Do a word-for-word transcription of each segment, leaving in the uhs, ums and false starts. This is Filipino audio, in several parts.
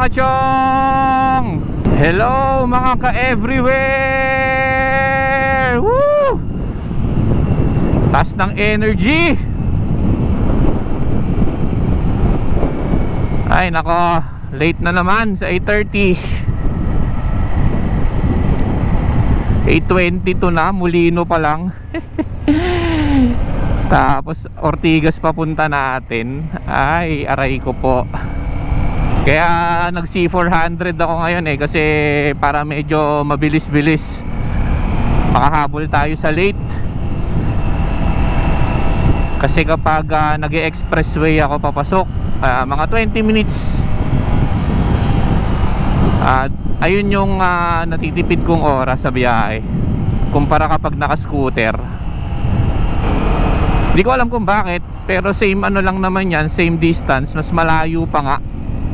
mga chong! Hello mga ka-everywhere! Woo! Taas ng energy! Ay nako, late na naman sa eight thirty. eight twenty-two na, Molino pa lang. Tapos Ortigas papunta natin. Ay, aray ko po. Kaya nag C four hundred ako ngayon eh, kasi para medyo mabilis-bilis makahabol tayo sa late. Kasi kapag uh, nag-expressway ako papasok, uh, mga twenty minutes, at uh, ayun yung uh, natitipid kong oras sa biyahe kumpara kapag naka-scooter. Hindi ko alam kung bakit, pero same ano lang naman yan, same distance, mas malayo pa nga,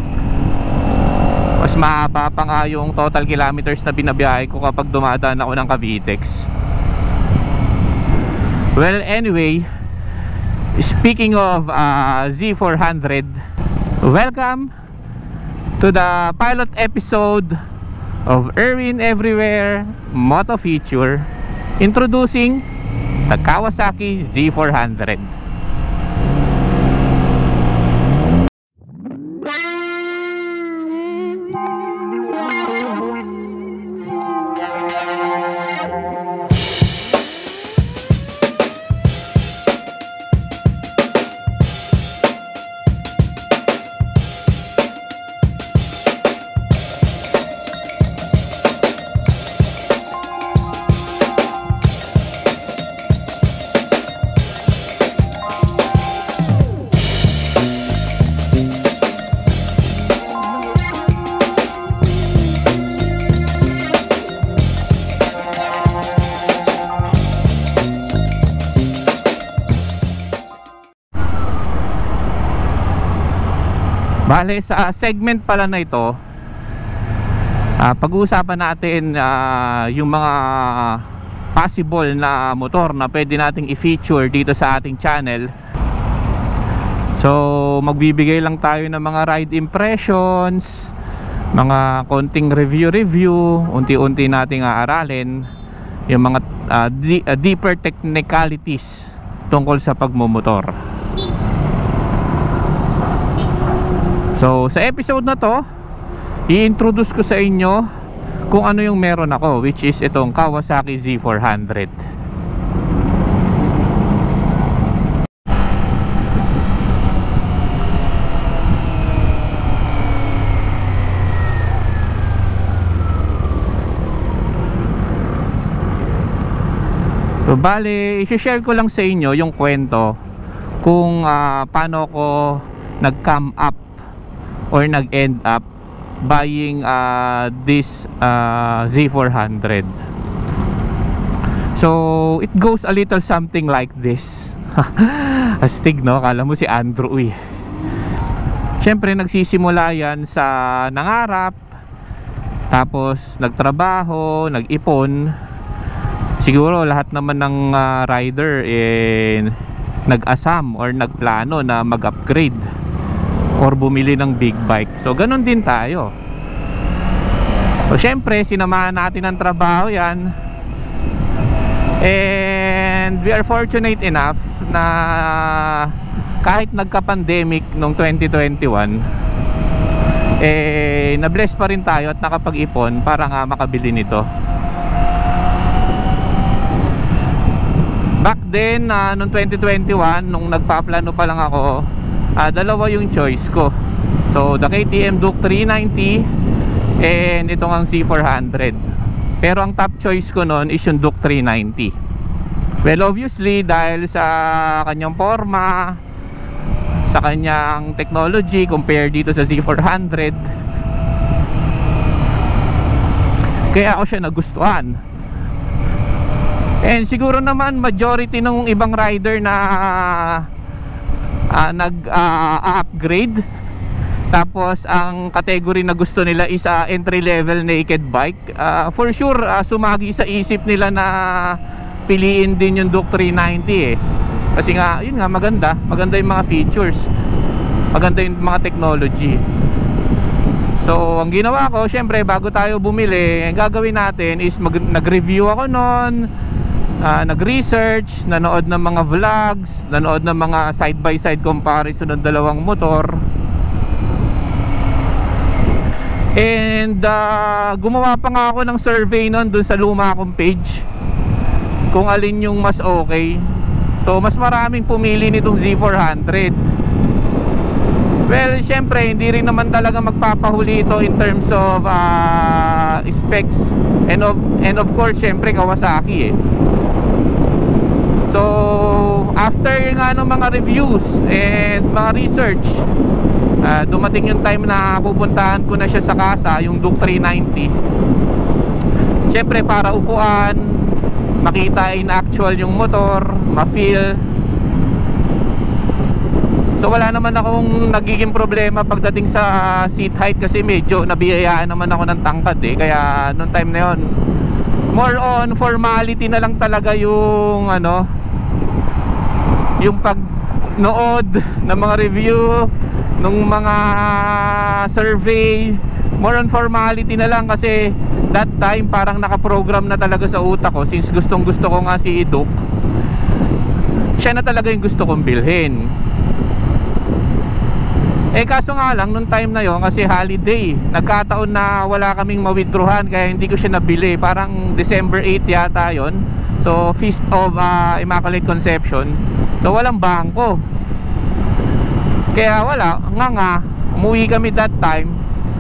mas mahaba pa nga yung total kilometers na binabiyahe ko kapag dumadaan ako ng Cavitex. Well, anyway, speaking of uh, Z four hundred, welcome to the pilot episode of Erwin Everywhere Moto Feature, introducing the Kawasaki Z four hundred. Bale, sa segment pala na ito, uh, pag-uusapan natin uh, yung mga possible na motor na pwede nating i-feature dito sa ating channel. So magbibigay lang tayo ng mga ride impressions, mga konting review-review, unti-unti nating aaralin yung mga uh, di uh, deeper technicalities tungkol sa pagmumotor. So sa episode na to, i-introduce ko sa inyo kung ano yung meron ako, which is itong Kawasaki Z four hundred. So bale, i-share ko lang sa inyo yung kwento kung uh, paano ko nag-come up or nag-end up buying uh, this uh, Z four hundred. So it goes a little something like this. Astig, no? Kala mo si Andrew eh. Siyempre nagsisimula yan sa nangarap, tapos nagtrabaho, nag-ipon. Siguro lahat naman ng uh, rider eh, nag-asam or nagplano na mag-upgrade or bumili ng big bike. So ganun din tayo. So syempre sinamahan natin ang trabaho yan, and we are fortunate enough na kahit nagka-pandemic noong twenty twenty-one, eh na-bless pa rin tayo at nakapag-ipon para nga makabili nito. Back then uh, noong twenty twenty-one, nung nagpaplano pa lang ako, Uh, dalawa yung choice ko. So the K T M Duke three ninety and itong ang Z four hundred. Pero ang top choice ko noon is yung Duke three ninety. Well, obviously dahil sa kanyang forma, sa kanyang technology compared dito sa Z four hundred, kaya ako siya nagustuhan. And siguro naman majority ng ibang rider na Uh, nag-upgrade, uh, tapos ang category na gusto nila is uh, entry level naked bike, uh, for sure uh, sumagi sa isip nila na piliin din yung Duke three ninety eh. Kasi nga, yun nga, maganda maganda yung mga features, maganda yung mga technology. So ang ginawa ko, syempre bago tayo bumili, ang gagawin natin is mag nag-review ako noon, uh, nag-research, nanood ng mga vlogs, nanood ng mga side by side comparison ng dalawang motor. And uh, gumawa pa nga ako ng survey noon dun sa luma kong page kung alin yung mas okay. So mas maraming pumili nitong Z four hundred. Well, syempre hindi rin naman talaga magpapahuli ito in terms of uh, specs. And of, and of course syempre Kawasaki eh. So after nga ng mga reviews and mga research, Uh, dumating yung time na pupuntahan ko na siya sa kasa, yung Duke three ninety. Siyempre para upuan, makita in actual yung motor, ma-feel. So wala naman akong nagiging problema pagdating sa seat height, kasi medyo nabiyayaan naman ako ng tangkad eh. Kaya noong time na yon, more on formality na lang talaga yung ano, yung pagnood ng mga review, nung mga survey. More on formality na lang, kasi that time parang nakaprogram na talaga sa utak ko, since gustong gusto ko nga si Duke, siya na talaga yung gusto kong bilhin. Eh kaso nga lang nung time na yon, kasi holiday, nagkataon na wala kaming ma-withdrawhan, kaya hindi ko siya nabili. Parang December eighth yata yon. So Feast of uh, Immaculate Conception. So walang bangko, kaya wala, nga nga, umuwi kami that time.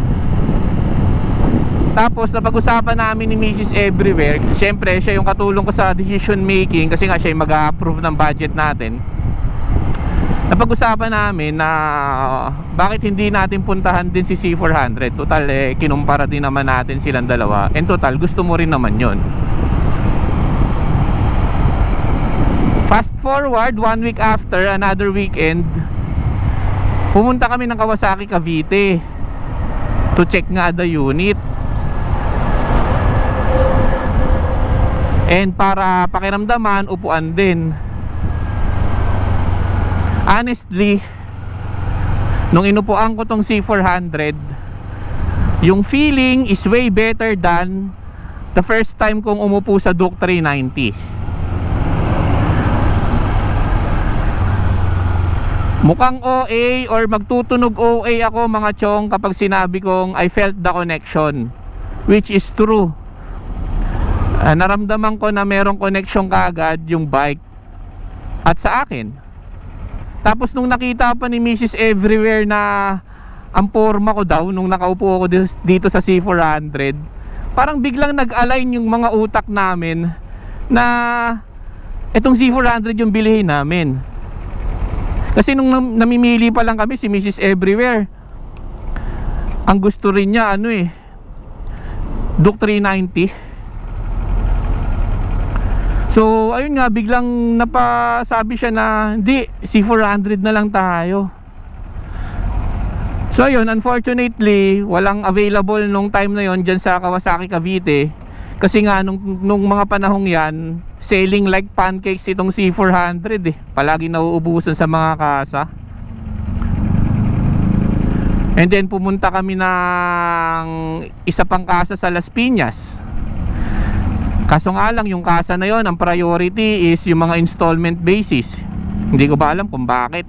Tapos napag-usapan namin ni Missus Everywhere. Siyempre siya yung katulong ko sa decision making, kasi nga siya yung mag-approve ng budget natin. Napag-usapan namin na bakit hindi natin puntahan din si Z four hundred. Total eh, kinumpara din naman natin silang dalawa. And total, gusto mo rin naman yon. Fast forward, one week after, another weekend, pumunta kami ng Kawasaki Cavite to check nga the unit. And para pakiramdaman, upuan din. Honestly, nung inupuan ko tong Z four hundred, yung feeling is way better than the first time kong umupo sa Duke three ninety. Mukhang O A or magtutunog O A ako mga chong kapag sinabi kong I felt the connection, which is true. uh, Naramdaman ko na merong connection kaagad yung bike at sa akin. Tapos nung nakita pa ni Missus Everywhere na ang forma ko daw nung nakaupo ako dito sa Z four hundred, parang biglang nag-align yung mga utak namin na etong Z four hundred yung bilihin namin. Kasi nung namimili pa lang kami, si Missus Everywhere, ang gusto rin niya ano eh, Duke three ninety. So ayun nga, biglang napasabi siya na hindi, Z four hundred na lang tayo. So ayun, unfortunately walang available nung time na yon dyan sa Kawasaki Cavite. Kasi nga nung, nung mga panahong yan, selling like pancakes itong Z four hundred eh. Palagi nauubusan sa mga kasa. And then pumunta kami ng isa pang kasa sa Las Piñas. Kaso nga lang yung kasa na yon, ang priority is yung mga installment basis. Hindi ko ba alam kung bakit.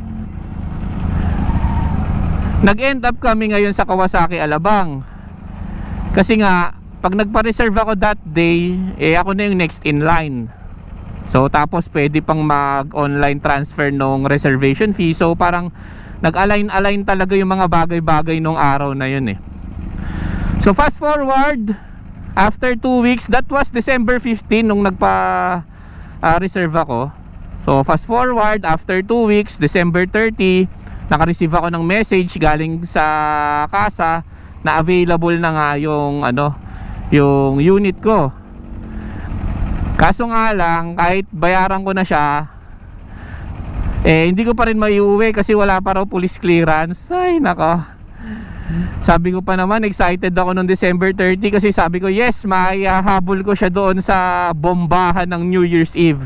Nag-end up kami ngayon sa Kawasaki Alabang. Kasi nga pag nagpa-reserve ako that day, eh ako na yung next in line. So tapos pwede pang mag-online transfer nung reservation fee. So parang nag-align-align talaga yung mga bagay-bagay nung araw na yun eh. So fast forward, after two weeks, that was December fifteenth nung nagpa-reserve uh, ako. So fast forward, after two weeks, December thirtieth, naka-receive ako ng message galing sa kasa na available na nga yung ano, yung unit ko. Kaso nga lang, kahit bayaran ko na siya, eh hindi ko pa rin maiuwi kasi wala pa raw police clearance. Ay nako, sabi ko pa naman, excited ako noong December thirtieth kasi sabi ko yes, maihahabol ko siya doon sa bombahan ng New Year's Eve.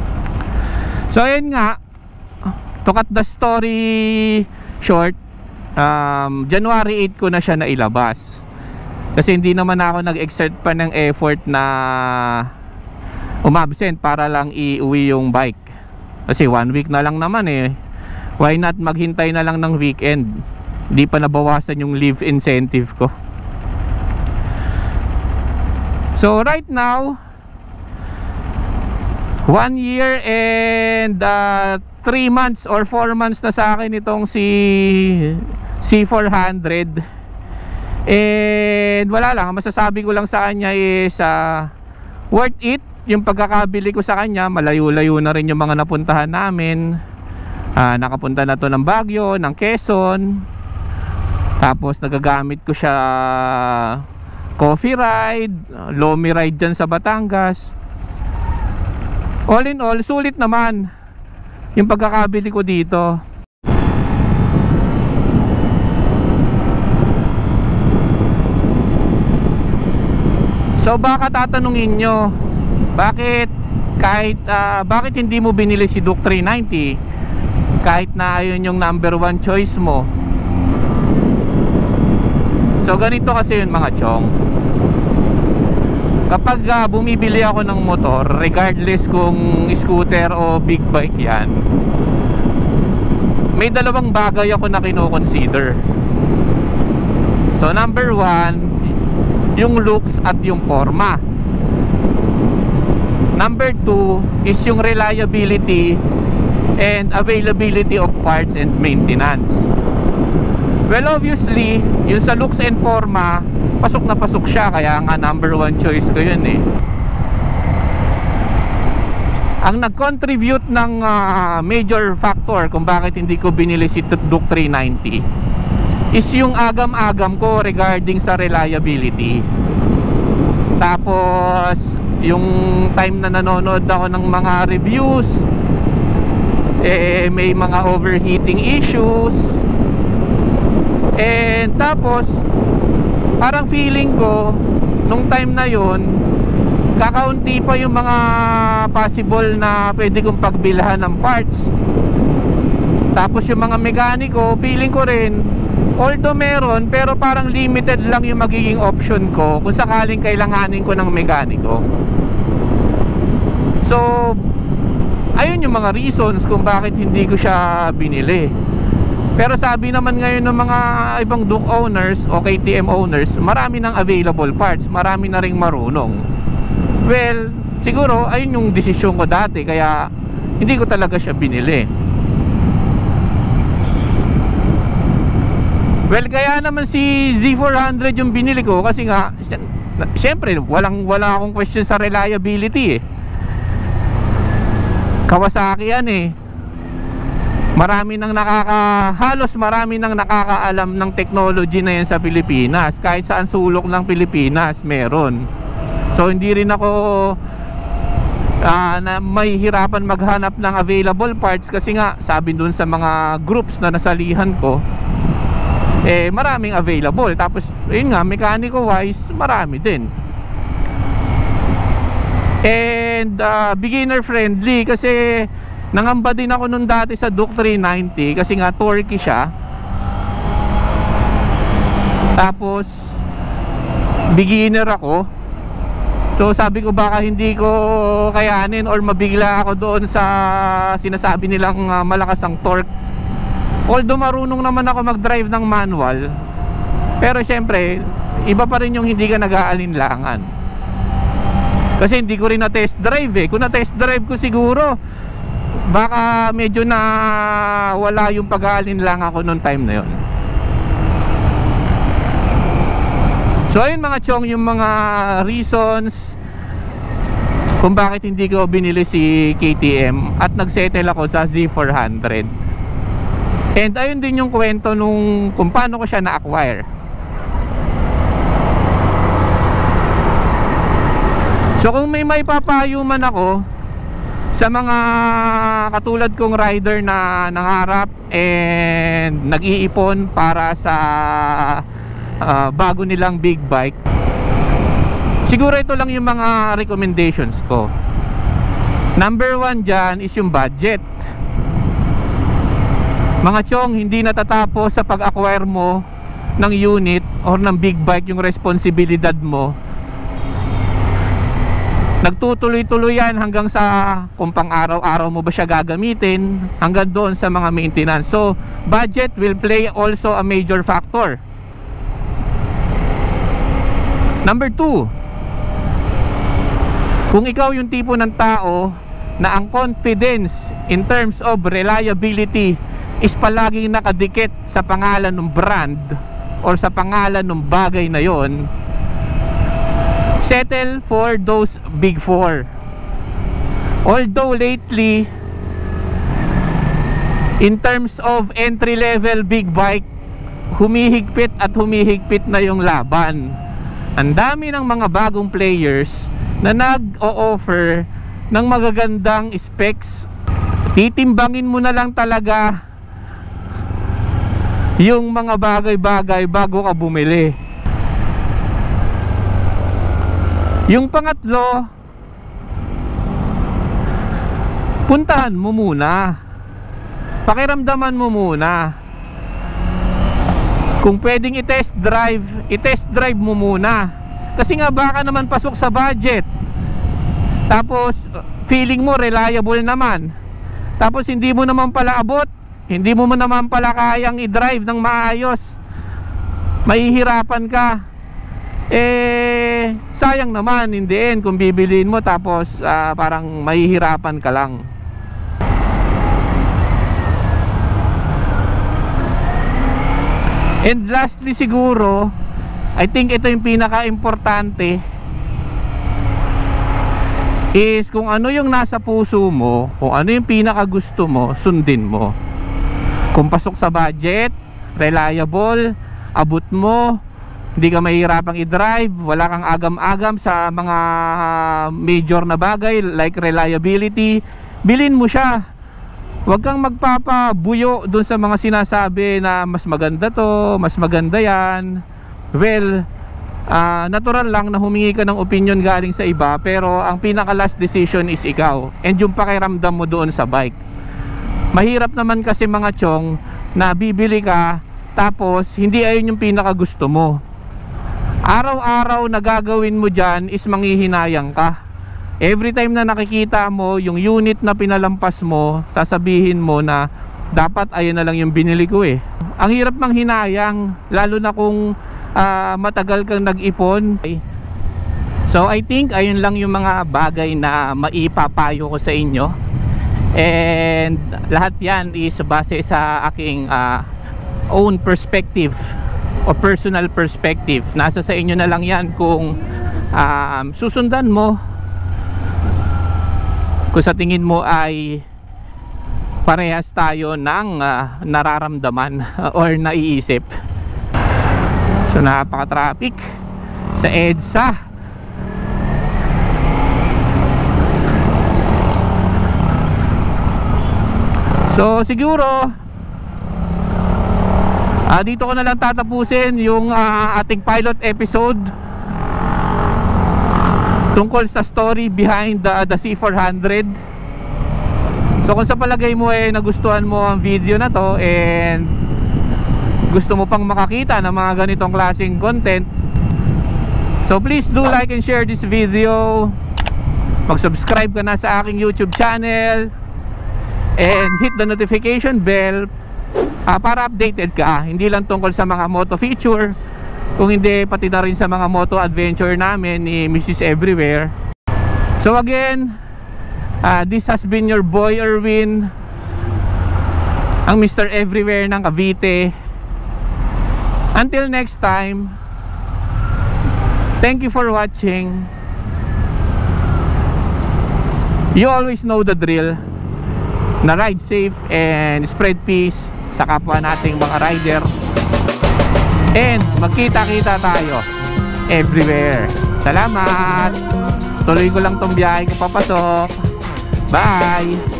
So ayun nga, to cut the story short, um, January eight ko na siya nailabas. Kasi hindi naman ako nag-exert pa ng effort na umabsent para lang iuwi yung bike. Kasi one week na lang naman eh. Why not maghintay na lang ng weekend? Hindi pa nabawasan yung leave incentive ko. So right now, one year and uh, three months or four months na sa akin itong si C four hundred. And wala lang, masasabi ko lang sa kanya is uh, worth it yung pagkakabili ko sa kanya. Malayo-layo na rin yung mga napuntahan namin. uh, Nakapunta na to ng Baguio, ng Quezon. Tapos nagagamit ko siya coffee ride, lomi ride dyan sa Batangas. All in all, sulit naman yung pagkakabili ko dito. So baka tatanungin nyo, bakit kahit uh, bakit hindi mo binili si Duke three ninety kahit na ayun yung number one choice mo? So ganito kasi yun mga chong. Kapag uh, bumibili ako ng motor, regardless kung scooter o big bike yan, may dalawang bagay ako na kino-consider. So number one, yung looks at yung forma. Number two is yung reliability and availability of parts and maintenance. Well, obviously, yung sa looks and forma, pasok na pasok siya, kaya nga number one choice ko yun eh. Ang nag-contribute ng uh, major factor kung bakit hindi ko binili si Duke three ninety is yung agam-agam ko regarding sa reliability. Tapos yung time na nanonood ako ng mga reviews, eh may mga overheating issues. And tapos parang feeling ko nung time na yon, kakaunti pa yung mga possible na pwede kong pagbilhan ng parts. Tapos yung mga mekaniko, feeling ko rin, although meron, pero parang limited lang yung magiging option ko kung sakaling kailanganin ko ng mekaniko. So ayun yung mga reasons kung bakit hindi ko siya binili. Pero sabi naman ngayon ng mga ibang Duke owners o K T M owners, marami ng available parts, marami na ring marunong. Well, siguro ayun yung desisyon ko dati, kaya hindi ko talaga siya binili. Well, kaya naman si Z four hundred yung binili ko kasi nga syempre walang wala akong question sa reliability eh. Kawasaki yan eh. Marami nang nakaka halos marami nang nakakaalam ng technology na yan sa Pilipinas. Kahit saan sulok ng Pilipinas meron. So hindi rin ako uh, na may hirapan maghanap ng available parts kasi nga sabi dun sa mga groups na nasalihan ko, eh maraming available. Tapos yun nga, mechanical wise marami din. And uh, beginner friendly kasi nangamba din ako nun dati sa Duke three ninety kasi nga torquey siya. Tapos beginner ako, so sabi ko baka hindi ko kayanin or mabigla ako doon sa sinasabi nilang uh, malakas ang torque. Although marunong naman ako mag-drive ng manual, pero syempre iba pa rin yung hindi ka nag-aalinlangan. Kasi hindi ko rin na test drive eh. Kung na test drive ko siguro baka medyo na wala yung pag-aalinlang ako noong time na yon. So ayun mga chong, yung mga reasons kung bakit hindi ko binili si K T M at nagsettle ako sa Z four hundred. And ayun din yung kwento nung kung paano ko siya na-acquire. So kung may may papayo man ako sa mga katulad kong rider na nangarap and nag-iipon para sa uh, bago nilang big bike, siguro ito lang yung mga recommendations ko. Number one dyan is yung budget. Mga chong, hindi natatapos sa pag-acquire mo ng unit or ng big bike yung responsibilidad mo. Nagtutuloy-tuloy yan hanggang sa kung pang araw-araw mo ba siya gagamitin, hanggang doon sa mga maintenance. So budget will play also a major factor. Number two, kung ikaw yung tipo ng tao na ang confidence in terms of reliability is palaging nakadikit sa pangalan ng brand or sa pangalan ng bagay na yon, settle for those big four. Although lately, in terms of entry level big bike, humihigpit at humihigpit na yung laban. Ang dami ng mga bagong players na nag-o-offer ng magagandang specs. Titimbangin mo na lang talaga yung mga bagay-bagay bago ka bumili. Yung pangatlo, puntahan mo muna, pakiramdaman mo muna. Kung pwedeng i-test drive, i-test drive mo muna. Kasi nga baka naman pasok sa budget, tapos feeling mo reliable naman, tapos hindi mo naman pala abot, hindi mo naman pala kayang i-drive ng maayos, mahihirapan ka. Eh sayang naman in the end kung bibiliin mo tapos uh, parang mahihirapan ka lang. And lastly siguro, I think ito yung pinaka-importante, is kung ano yung nasa puso mo, kung ano yung pinaka-gusto mo, sundin mo. Kung pasok sa budget, reliable, abot mo, hindi ka mahihirapang i-drive, wala kang agam-agam sa mga major na bagay like reliability, bilhin mo siya. Huwag kang magpapabuyo dun sa mga sinasabi na mas maganda to, mas maganda yan. Well, uh, natural lang na humingi ka ng opinion galing sa iba, pero ang pinaka last decision is ikaw and yung pakiramdam mo doon sa bike. Mahirap naman kasi mga chong na bibili ka tapos hindi ayun yung pinaka gusto mo. Araw-araw na gagawin mo dyan is manghihinayang ka. Every time na nakikita mo yung unit na pinalampas mo, sasabihin mo na dapat ayun na lang yung binili ko eh. Ang hirap manghinayang, lalo na kung uh, matagal kang nag-ipon. So I think ayun lang yung mga bagay na maipapayo ko sa inyo. And lahat yan is base sa aking uh, own perspective o personal perspective. Nasa sa inyo na lang yan kung um, susundan mo, kung sa tingin mo ay parehas tayo ng uh, nararamdaman or naiisip. So napaka-traffic sa EDSA. So siguro uh, dito ko na lang tatapusin yung uh, ating pilot episode tungkol sa story behind the, the C four hundred. So kung sa palagay mo eh nagustuhan mo ang video na to and gusto mo pang makakita ng mga ganitong klaseng content, so please do like and share this video. Mag-subscribe ka na sa aking YouTube channel and hit the notification bell uh, para updated ka, hindi lang tungkol sa mga moto feature, kung hindi pati na rin sa mga moto adventure namin ni Missus Everywhere. So again, uh, this has been your boy Erwin, ang Mister Everywhere ng Cavite. Until next time, thank you for watching. You always know the drill, na ride safe and spread peace sa kapwa nating mga rider. And magkita-kita tayo everywhere. Salamat. Tuloy ko lang tong biyahe ko papasok. Bye.